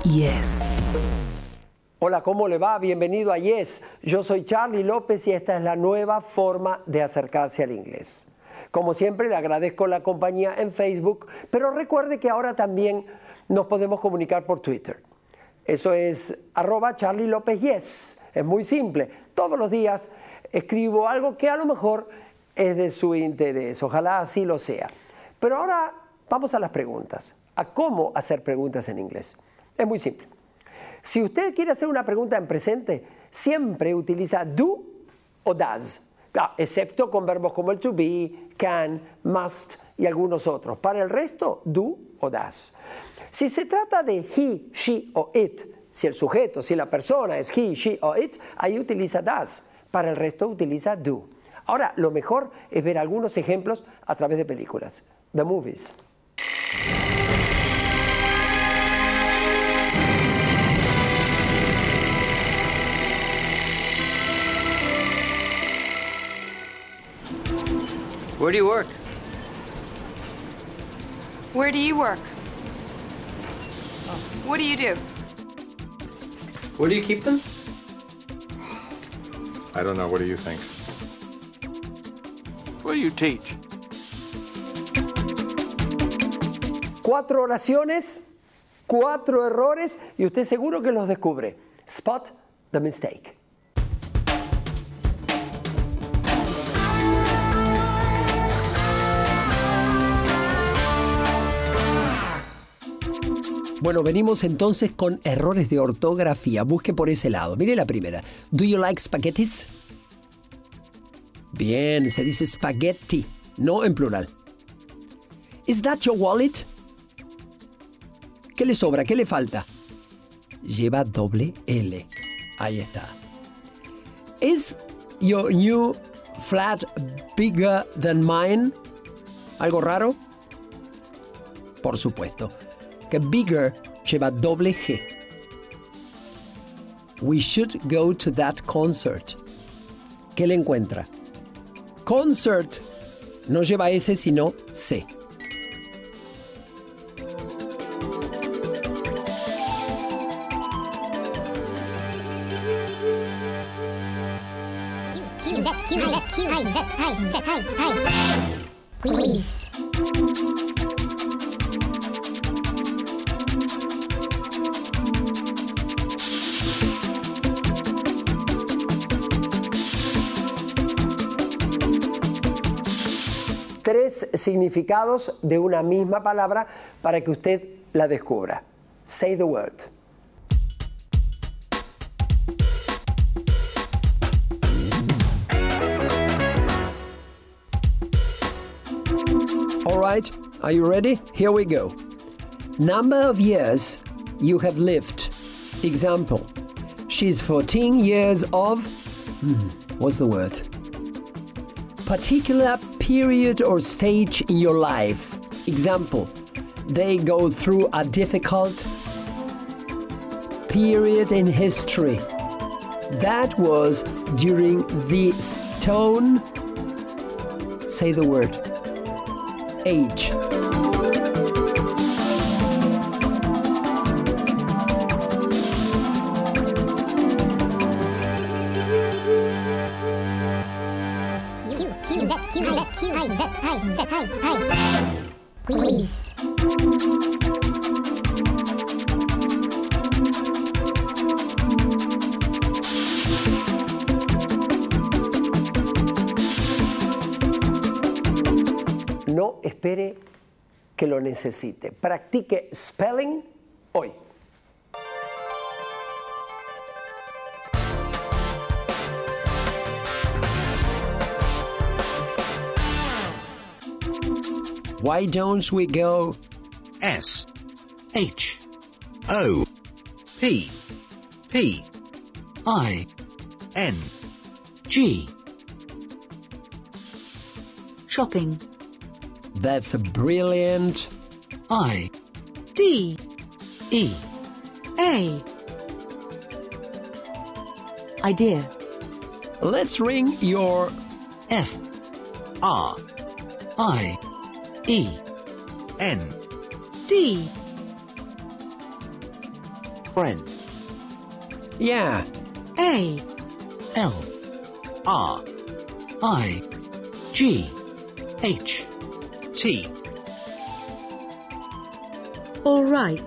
Yes. Hola, ¿cómo le va? Bienvenido a Yes. Yo soy Charlie López y esta es la nueva forma de acercarse al inglés. Como siempre, le agradezco la compañía en Facebook, pero recuerde que ahora también nos podemos comunicar por Twitter. Eso es @CharlieLópezYes. Es muy simple. Todos los días escribo algo que a lo mejor es de su interés. Ojalá así lo sea. Pero ahora vamos a las preguntas. A cómo hacer preguntas en inglés. Es muy simple. Si usted quiere hacer una pregunta en presente, siempre utiliza do o does, excepto con verbos como el to be, can, must y algunos otros. Para el resto, do o does. Si se trata de he, she o it, si el sujeto, si la persona es he, she o it, ahí utiliza does. Para el resto utiliza do. Ahora, lo mejor es ver algunos ejemplos a través de películas, the movies. Where do you work? Where do you work? What do you do? Where do you keep them? I don't know. What do you think? What do you teach? 4 oraciones, 4 errores y usted seguro que los descubre. Spot the mistake. Bueno, venimos entonces con errores de ortografía. Busque por ese lado. Mire la primera. Do you like spaghettis? Bien, se dice spaghetti, no en plural. Is that your wallet? ¿Qué le sobra? ¿Qué le falta? Lleva doble L. Ahí está. Is your new flat bigger than mine? ¿Algo raro? Por supuesto. Que bigger lleva doble G. We should go to that concert. ¿Qué le encuentra? Concert no lleva S sino C. Quiz. Tres significados de una misma palabra para que usted la descubra. Say the word. All right, are you ready? Here we go. Number of years you have lived. Example, she's 14 years of... what's the word? Particular period or stage in your life. Example, they go through a difficult period in history. That was during the Stone... Say the word. Age. Quiz. No espere que lo necesite. Practique spelling hoy. Why don't we go? S H O P P I N G. Shopping. That's a brilliant. I D. E A. Idea. Let's ring your... F R I E N D. friend. Yeah. A. L R I G H T. All right.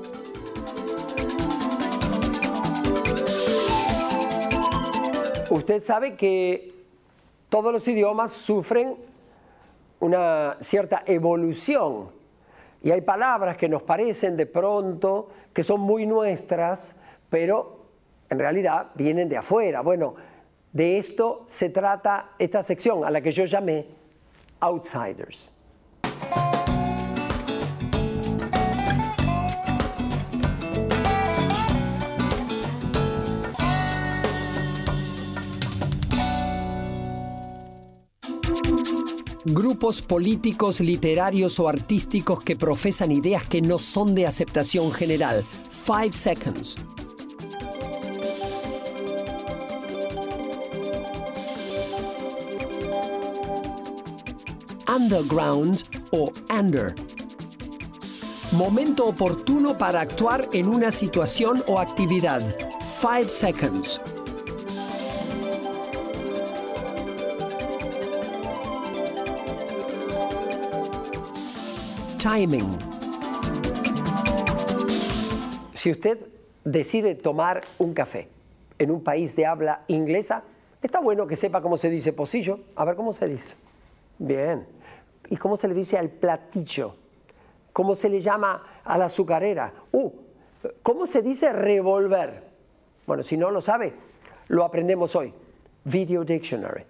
Usted sabe que todos los idiomas sufren una cierta evolución y hay palabras que nos parecen de pronto que son muy nuestras, pero en realidad vienen de afuera. Bueno, de esto se trata esta sección a la que yo llamé Outsiders. Grupos políticos, literarios o artísticos que profesan ideas que no son de aceptación general. 5 seconds. Underground o under. Momento oportuno para actuar en una situación o actividad. 5 seconds. Timing. Si usted decide tomar un café en un país de habla inglesa, está bueno que sepa cómo se dice pocillo. A ver cómo se dice. Bien. ¿Y cómo se le dice al platillo? ¿Cómo se le llama a la azucarera? ¿Cómo se dice revolver? Bueno, si no lo sabe, lo aprendemos hoy. Video Dictionary.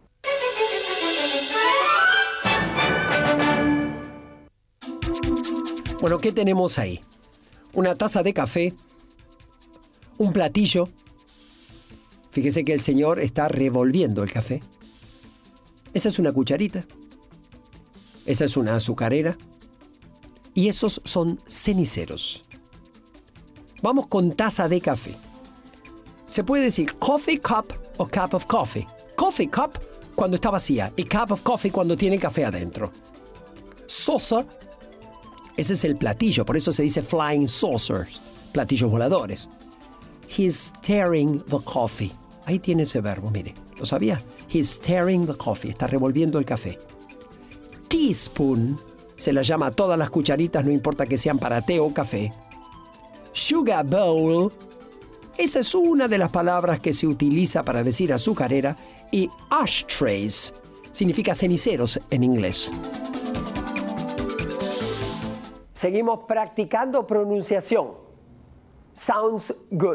Bueno, ¿qué tenemos ahí? Una taza de café, un platillo. Fíjese que el señor está revolviendo el café. Esa es una cucharita. Esa es una azucarera. Y esos son ceniceros. Vamos con taza de café. Se puede decir coffee cup o cup of coffee. Coffee cup cuando está vacía y cup of coffee cuando tiene café adentro. Saucer. Ese es el platillo, por eso se dice flying saucers, platillos voladores. He's stirring the coffee. Ahí tiene ese verbo, mire, ¿lo sabía? He's stirring the coffee, está revolviendo el café. Teaspoon, se la llama a todas las cucharitas, no importa que sean para té o café. Sugar bowl, esa es una de las palabras que se utiliza para decir azucarera. Y ashtrays, significa ceniceros en inglés. Seguimos practicando pronunciación. Sounds good.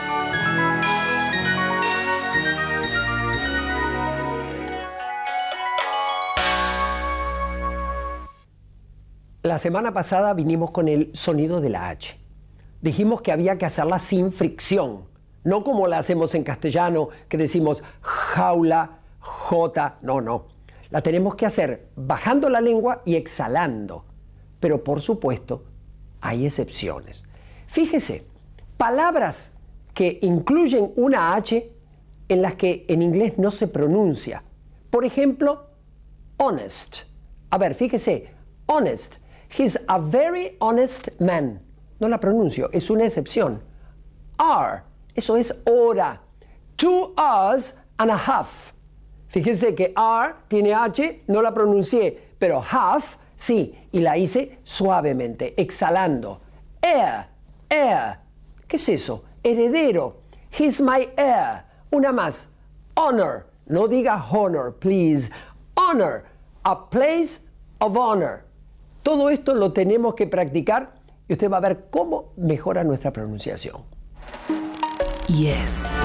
La semana pasada vinimos con el sonido de la H. Dijimos que había que hacerla sin fricción, no como la hacemos en castellano, que decimos jaula, jota, no. La tenemos que hacer bajando la lengua y exhalando. Pero por supuesto, hay excepciones. Fíjese, palabras que incluyen una H en las que en inglés no se pronuncia. Por ejemplo, honest. A ver, fíjese, honest. He's a very honest man. No la pronuncio, es una excepción. Are, eso es hora. 2 hours and a half. Fíjese que are tiene H, no la pronuncié, pero half sí, y la hice suavemente, exhalando. Heir. ¿Qué es eso? Heredero. He's my heir. Una más. Honor. No diga honor, please. Honor. A place of honor. Todo esto lo tenemos que practicar y usted va a ver cómo mejora nuestra pronunciación. Yes.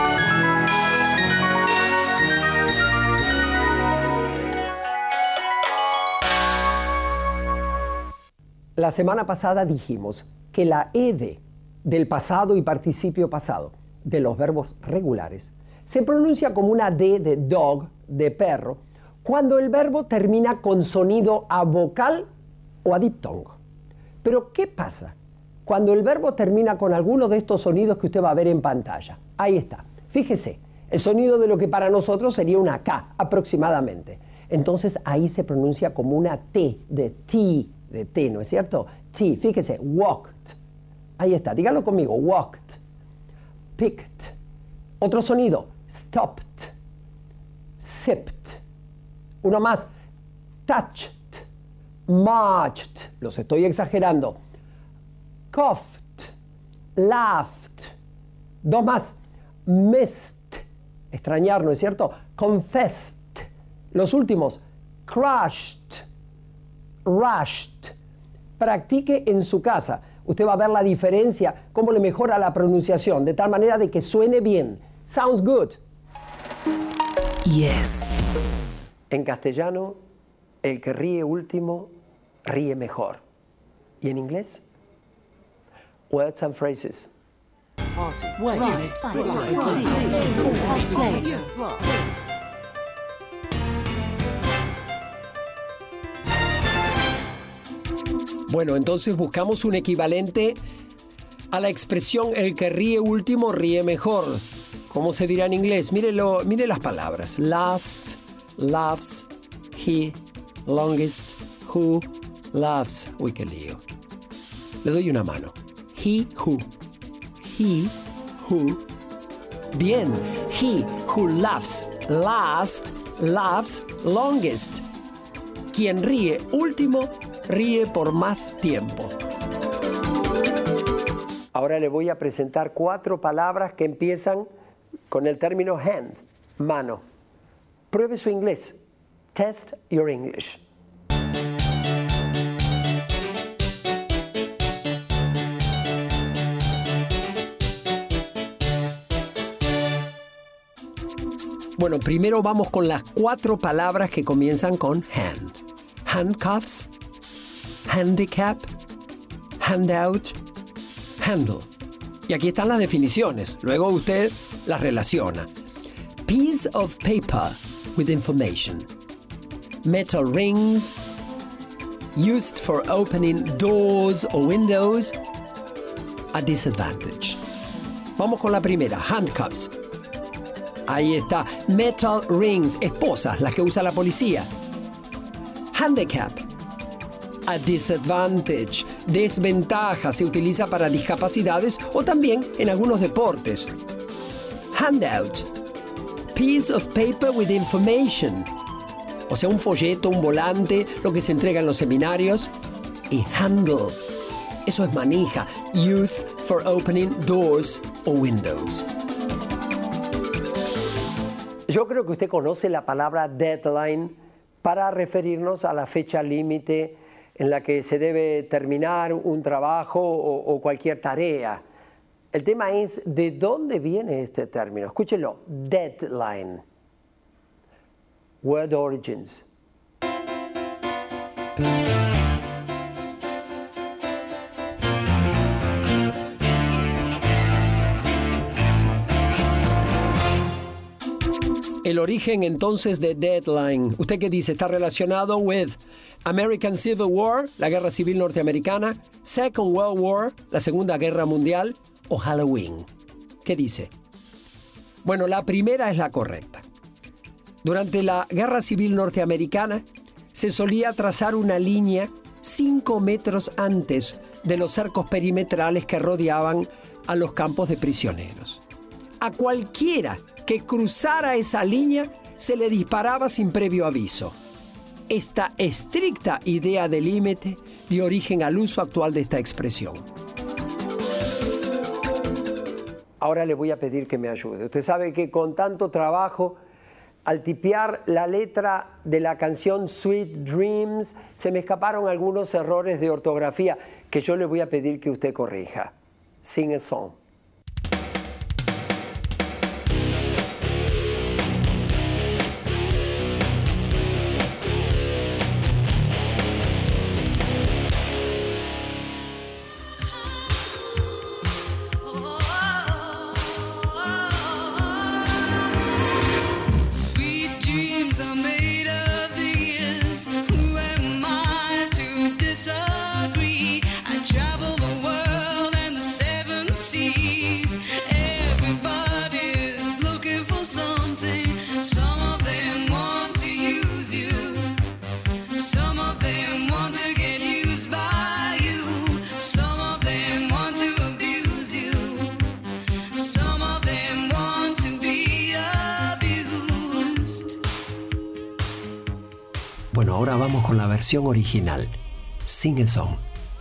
La semana pasada dijimos que la ed del pasado y participio pasado de los verbos regulares se pronuncia como una D de dog, de perro, cuando el verbo termina con sonido a vocal o a diptongo. Pero ¿qué pasa cuando el verbo termina con alguno de estos sonidos que usted va a ver en pantalla? Ahí está. Fíjese, el sonido de lo que para nosotros sería una K aproximadamente. Entonces ahí se pronuncia como una T de T, de té, ¿no es cierto? T, fíjese, walked, Ahí está, díganlo conmigo. Walked, picked. Otro sonido. Stopped, sipped. Uno más. Touched, marched. Los estoy exagerando. Coughed, laughed. Dos más. Missed. Extrañar, ¿no es cierto? Confessed. Los últimos. Crushed, rushed. Practique en su casa. Usted va a ver la diferencia, cómo le mejora la pronunciación, de tal manera de que suene bien. Sounds good. Yes. En castellano, el que ríe último, ríe mejor. ¿Y en inglés? Words and phrases. Bueno, entonces buscamos un equivalente a la expresión el que ríe último ríe mejor. ¿Cómo se dirá en inglés? Mire las palabras. Last, laughs, he, longest, who, laughs. Uy, qué lío. Le doy una mano. He, who. He, who. Bien. He who laughs last, laughs longest. Quien ríe último, ríe por más tiempo. Ahora le voy a presentar 4 palabras que empiezan con el término hand, mano. Pruebe su inglés. Test your English. Bueno, primero vamos con las 4 palabras que comienzan con hand. Handcuffs, handicap, handout, handle. Y aquí están las definiciones. Luego usted las relaciona. Piece of paper with information. Metal rings, used for opening doors or windows. A disadvantage. Vamos con la primera, handcuffs. Ahí está. Metal rings, esposas, las que usa la policía. Handicap. A disadvantage, desventaja, se utiliza para discapacidades o también en algunos deportes. Handout. Piece of paper with information. O sea, un folleto, un volante, lo que se entrega en los seminarios. Y handle. Eso es manija. Used for opening doors or windows. Yo creo que usted conoce la palabra deadline para referirnos a la fecha límite en la que se debe terminar un trabajo o cualquier tarea. El tema es de dónde viene este término. Escúchelo, deadline. Word origins. El origen entonces de deadline, ¿usted qué dice? ¿Está relacionado with American Civil War, la Guerra Civil Norteamericana, Second World War, la Segunda Guerra Mundial, o Halloween? ¿Qué dice? Bueno, la primera es la correcta. Durante la Guerra Civil Norteamericana se solía trazar una línea 5 metros antes de los cercos perimetrales que rodeaban a los campos de prisioneros. A cualquiera que cruzara esa línea se le disparaba sin previo aviso. Esta estricta idea de límite dio origen al uso actual de esta expresión. Ahora le voy a pedir que me ayude. Usted sabe que con tanto trabajo, al tipear la letra de la canción Sweet Dreams, se me escaparon algunos errores de ortografía que yo le voy a pedir que usted corrija. Sing a song. Travel the world and the 7 seas. ahora vamos con la versión original. Sing a Song.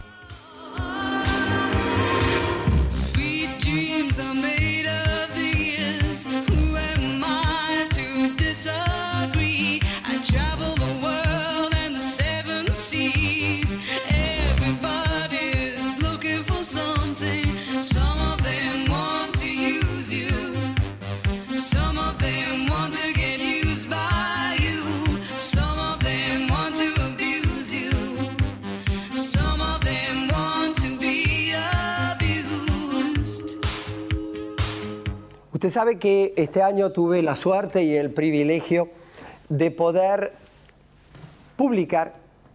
Sweet dreams are made of these. Who am I to disagree? I travel the world and the seven seas. Everybody's looking for something. Some of them want to use you. Some of them want to get used by you. Some of them want to abuse you. Some of them want to be abused. Usted sabe que este año tuve la suerte y el privilegio de poder publicar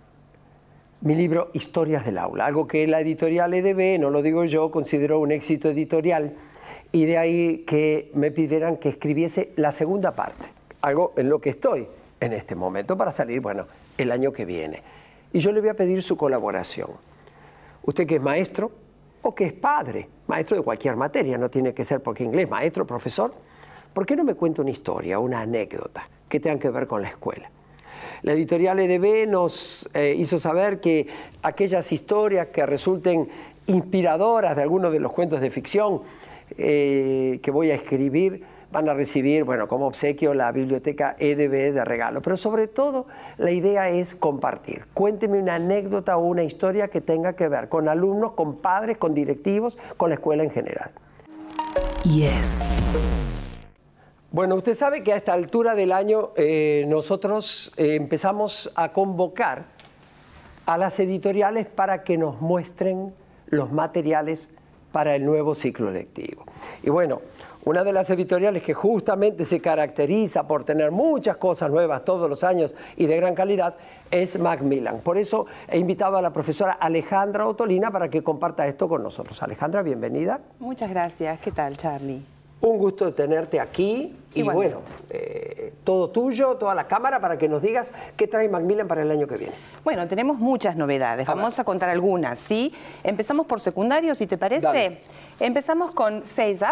mi libro Historias del Aula, algo que la editorial EDB, no lo digo yo, consideró un éxito editorial, y de ahí que me pidieran que escribiese la segunda parte, algo en lo que estoy en este momento para salir, bueno, el año que viene. Y yo le voy a pedir su colaboración. Usted que es maestro o que es padre, maestro de cualquier materia, no tiene que ser porque inglés, maestro, profesor, ¿por qué no me cuenta una historia, una anécdota que tenga que ver con la escuela? La editorial EDB nos hizo saber que aquellas historias que resulten inspiradoras de algunos de los cuentos de ficción que voy a escribir van a recibir, bueno, como obsequio la biblioteca EDB de regalo. Pero sobre todo la idea es compartir. Cuénteme una anécdota o una historia que tenga que ver con alumnos, con padres, con directivos, con la escuela en general. Yes. Bueno, usted sabe que a esta altura del año nosotros empezamos a convocar a las editoriales para que nos muestren los materiales para el nuevo ciclo lectivo. Y bueno, una de las editoriales que justamente se caracteriza por tener muchas cosas nuevas todos los años y de gran calidad es Macmillan. Por eso he invitado a la profesora Alejandra Ottolina para que comparta esto con nosotros. Alejandra, bienvenida. Muchas gracias. ¿Qué tal, Charlie? Un gusto de tenerte aquí y bueno, todo tuyo, toda la cámara para que nos digas qué trae Macmillan para el año que viene. Bueno, tenemos muchas novedades. Vamos a contar algunas, ¿sí? Empezamos por secundario, si te parece. Dale. Empezamos con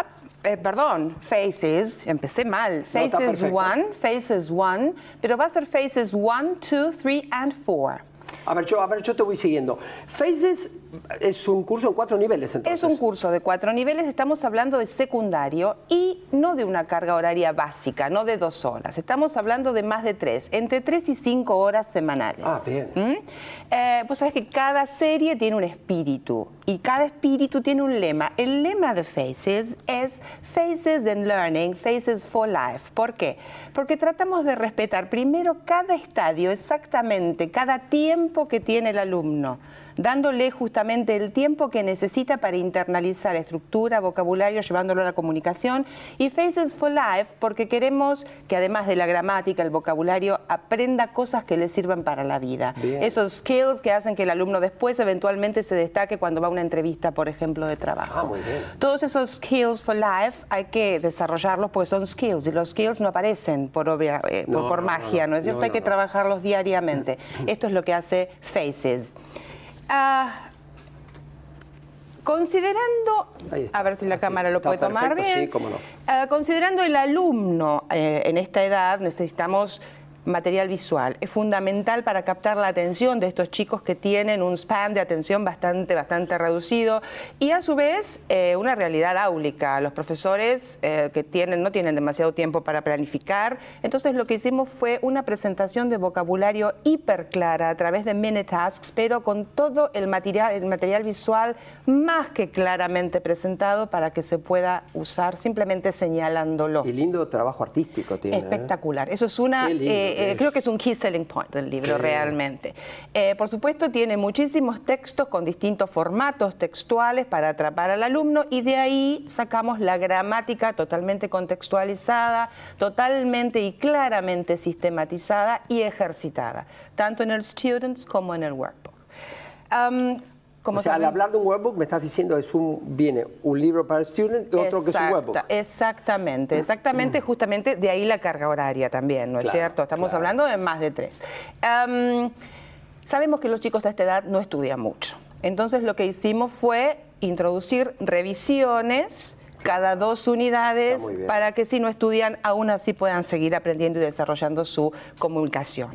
Faces. Empecé mal. No, está Faces perfecto. Faces 1, pero va a ser Faces 1, 2, 3 and 4. A ver, yo te voy siguiendo. Faces es un curso en 4 niveles, entonces. Es un curso de 4 niveles, estamos hablando de secundario y no de una carga horaria básica, no de 2 horas. Estamos hablando de más de 3, entre 3 y 5 horas semanales. Ah, bien. Pues sabes que cada serie tiene un espíritu y cada espíritu tiene un lema. El lema de Faces es Faces and Learning, Faces for Life. ¿Por qué? Porque tratamos de respetar primero cada estadio, exactamente, cada tiempo que tiene el alumno, dándole justamente el tiempo que necesita para internalizar estructura, vocabulario, llevándolo a la comunicación. Y Faces for Life porque queremos que además de la gramática, el vocabulario, aprenda cosas que le sirvan para la vida. Bien. Esos skills que hacen que el alumno después eventualmente se destaque cuando va a una entrevista, por ejemplo, de trabajo. Ah, muy bien. Todos esos skills for life hay que desarrollarlos porque son skills y los skills no aparecen por magia, ¿no es cierto? Hay que trabajarlos diariamente. Esto es lo que hace Faces. Considerando, a ver si la cámara lo puede tomar bien, sí, cómo no. Considerando el alumno en esta edad, necesitamos material visual. Es fundamental para captar la atención de estos chicos que tienen un span de atención bastante reducido y a su vez una realidad áulica. Los profesores no tienen demasiado tiempo para planificar, entonces lo que hicimos fue una presentación de vocabulario hiper clara a través de mini tasks, pero con todo el material visual más que claramente presentado para que se pueda usar simplemente señalándolo. Y lindo trabajo artístico tiene. Espectacular. Eso es una... Qué lindo. Creo que es un key selling point del libro, sí, realmente. Por supuesto, tiene muchísimos textos con distintos formatos textuales para atrapar al alumno y de ahí sacamos la gramática totalmente contextualizada, totalmente y claramente sistematizada y ejercitada, tanto en el Students como en el Workbook. O sea, al hablar de un workbook me estás diciendo viene un libro para el student y otro que es un workbook. Exactamente, justamente de ahí la carga horaria también, ¿no es cierto? Estamos hablando de más de 3. Sabemos que los chicos a esta edad no estudian mucho, entonces lo que hicimos fue introducir revisiones cada 2 unidades Está muy bien. para que si no estudian, aún así puedan seguir aprendiendo y desarrollando su comunicación.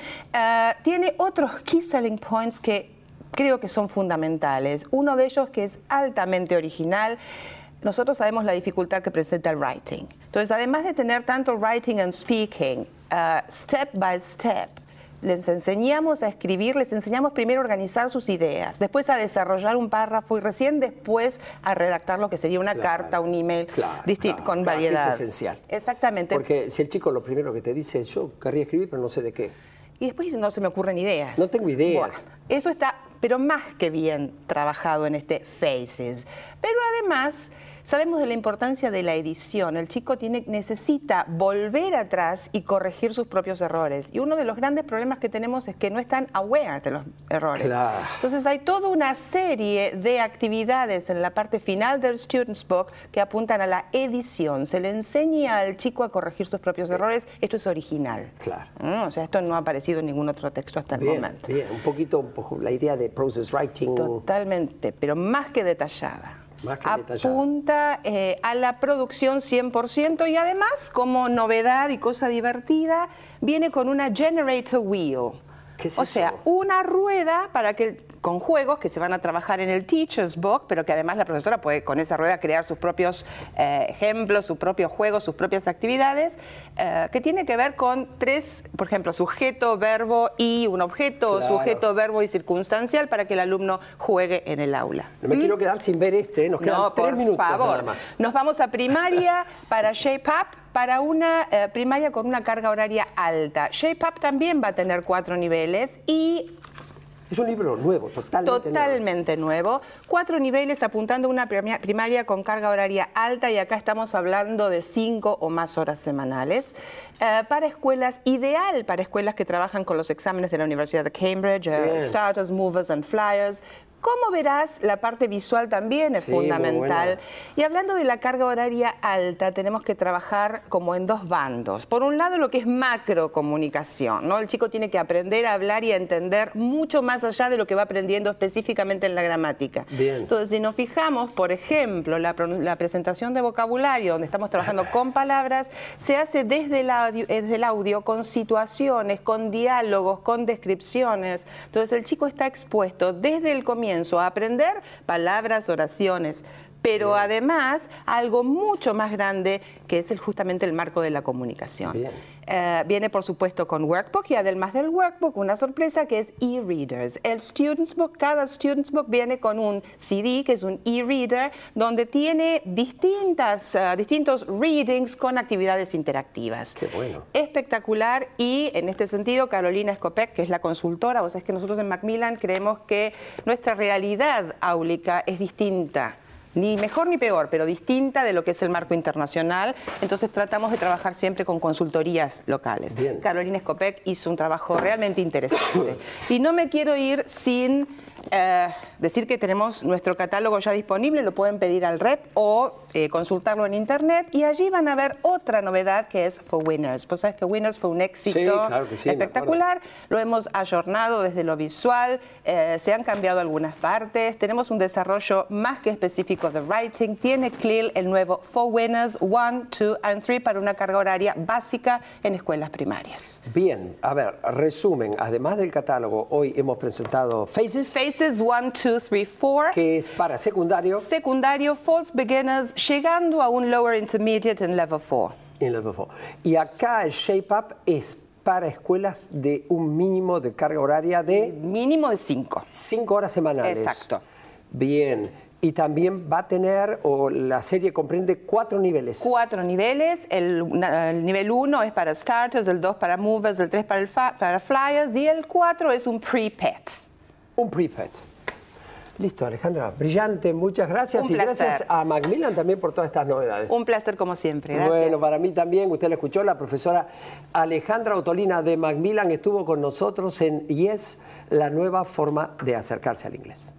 Tiene otros key selling points que creo que son fundamentales. Uno de ellos, que es altamente original. Nosotros sabemos la dificultad que presenta el writing. Entonces, además de tener tanto writing and speaking, step by step, les enseñamos a escribir, les enseñamos primero a organizar sus ideas, después a desarrollar un párrafo y recién después a redactar lo que sería una carta, un email, con variedad. Es esencial. Exactamente. Porque si el chico lo primero que te dice es yo querría escribir, pero no sé de qué. Y después no se me ocurren ideas. No tengo ideas. Bueno, eso está, pero más que bien trabajado en este Faces. Pero además, sabemos de la importancia de la edición. El chico necesita volver atrás y corregir sus propios errores. Y uno de los grandes problemas que tenemos es que no están aware de los errores. Claro. Entonces hay toda una serie de actividades en la parte final del Student's Book que apuntan a la edición. Se le enseña al chico a corregir sus propios errores. Esto es original. Claro. O sea, esto no ha aparecido en ningún otro texto hasta el momento. Bien, un poquito la idea de process writing. Totalmente, pero más que detallada. Más que detallada. Apunta a la producción 100% y además, como novedad y cosa divertida, viene con una generator wheel. ¿Qué es o eso? sea, una rueda para que con juegos que se van a trabajar en el Teacher's Book, pero que además la profesora puede con esa rueda crear sus propios ejemplos, sus propios juegos, sus propias actividades, que tiene que ver con 3, por ejemplo, sujeto, verbo y un objeto, Claro. sujeto, verbo y circunstancial para que el alumno juegue en el aula. No me quiero quedar sin ver nos quedan No, 3 minutos por favor. nada más. Nos vamos a primaria para Shape Up, para una primaria con una carga horaria alta. Shape Up también va a tener 4 niveles y Es un libro nuevo, totalmente nuevo. 4 niveles apuntando a una primaria con carga horaria alta y acá estamos hablando de 5 o más horas semanales. Para escuelas, ideal para escuelas que trabajan con los exámenes de la Universidad de Cambridge, Starters, Movers and Flyers. Como verás, la parte visual también es fundamental. Y hablando de la carga horaria alta, tenemos que trabajar como en 2 bandos. Por un lado, lo que es macrocomunicación, ¿no? El chico tiene que aprender a hablar y a entender mucho más allá de lo que va aprendiendo específicamente en la gramática. Bien. Entonces, si nos fijamos, por ejemplo, la presentación de vocabulario, donde estamos trabajando con palabras, se hace desde el audio con situaciones, con diálogos, con descripciones. Entonces, el chico está expuesto desde el comienzo a aprender palabras, oraciones, pero además algo mucho más grande que es justamente el marco de la comunicación. Viene por supuesto con workbook y además del workbook una sorpresa que es e-readers. El Student's Book, cada Student's Book viene con un CD que es un e-reader donde tiene distintos readings con actividades interactivas. Qué bueno. Espectacular y en este sentido Carolina Skopek, que es la consultora, vos sabés que nosotros en Macmillan creemos que nuestra realidad áulica es distinta. Ni mejor ni peor, pero distinta de lo que es el marco internacional. Entonces tratamos de trabajar siempre con consultorías locales. Bien. Carolina Skopek hizo un trabajo realmente interesante. Y no me quiero ir sin decir que tenemos nuestro catálogo ya disponible, lo pueden pedir al rep o consultarlo en internet y allí van a ver otra novedad que es For Winners. Pues sabes que Winners fue un éxito espectacular, lo hemos ayornado desde lo visual, se han cambiado algunas partes, tenemos un desarrollo más que específico de writing, tiene CLIL el nuevo For Winners 1, 2 and 3 para una carga horaria básica en escuelas primarias. Bien, a ver, resumen, además del catálogo, hoy hemos presentado Faces. Faces 1, 2, 3, 4. Que es para secundario. Secundario, False Beginners, llegando a un Lower Intermediate en Level 4. En Level 4. Y acá el Shape Up es para escuelas de un mínimo de carga horaria de... Mínimo de 5. 5 horas semanales. Exacto. Bien. Y también va a tener, o la serie comprende 4 niveles. 4 niveles. El nivel 1 es para Starters, el 2 para Movers, el 3 para Flyers y el 4 es un Pre-Pet. Un Pre-Pet. Listo, Alejandra. Brillante, muchas gracias. Un y placer. gracias a Macmillan también por todas estas novedades. Un placer como siempre. Gracias. Bueno, para mí también. Usted la escuchó, la profesora Alejandra Ottolina de Macmillan estuvo con nosotros en Yes, la nueva forma de acercarse al inglés.